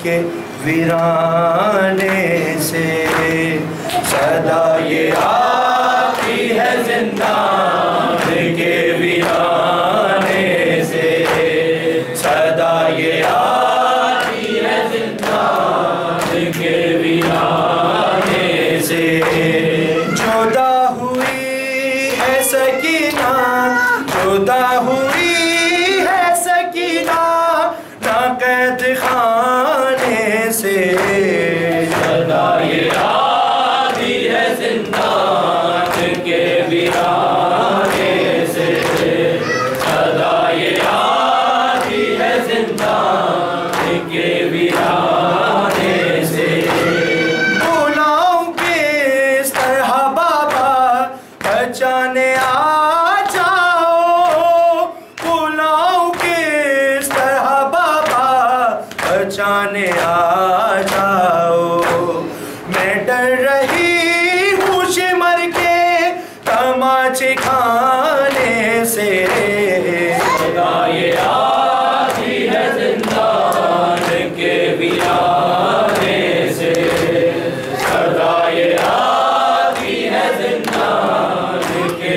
के वीराने से। सदा ये आती है जिंदान के वीराने से, सदा ये आती है जिंदान के वीराने से। जुदा हुई है सकीना, जुदा हुई है सकीना ना कैद खाने से। सदा ये आती है जिंदान के वीराने से, सदा ये आती है जिंदान के वीराने से। बुलाऊं किस तरह बाबा बचाने आ जाओ, बुलाऊं किस तरह बाबा बचाने आ जाओ। मैं डर रही हूँ शिमर के तमाचे खाने से। सदा ये आती है जिंदान के वीराने से, सदा ये आती है जिंदान के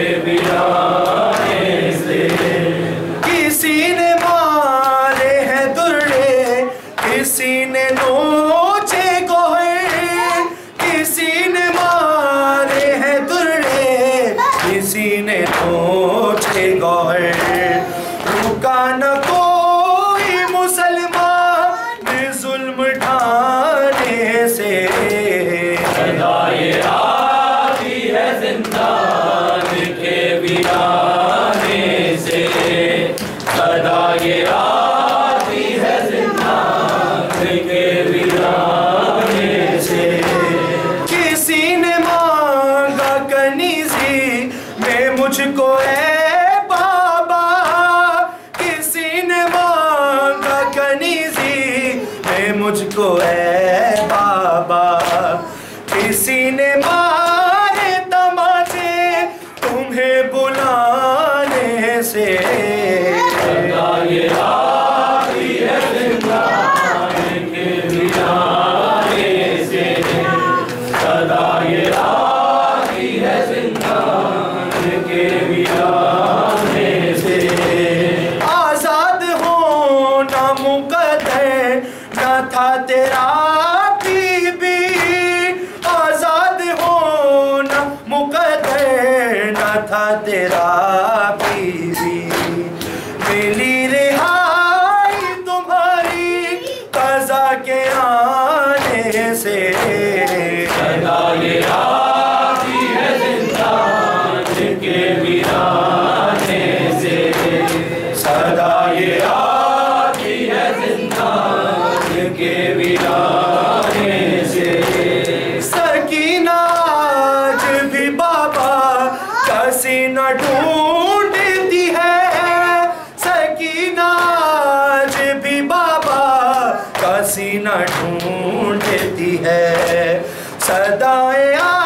वीराने से। किसी ने मारे हैं दुर्रे, किसी ने नोचे गोहे, किसी ने मारे हैं दुर्रे, किसी ने नोचे गोहे। रुका न कोई मुसलमान जुल्म ढाने से। सदा ये आती है जिंदान के वीराने से, सदा ये आती है जिंदान के वीराने से। किसी ने मांगा कनीज़ी में मुझको ए बाबा, किसी ने मांगा कनीज़ी में मुझको ए बाबा। किसी ने मारे तमाचे तुम्हें बुलाने से। सदा ये आती है जिंदान के वीराने से, सदा ये आती है जिंदान के वीराने से। आजाद होना मुकद्दर न था तेरा बीबी, आजाद होना मुकद्दर न था तेरा बीबी। मिली रिहाई तुम्हारी क़ज़ा के आने से। सदा ये आती है जिंदान के वीराने से, सदा ये आती है जिंदान के वीराने से। सकीना आज भी बाबा का सीना ढूंढती है, सकीना आज भी बाबा का सीना ढूंढती है। सदाएं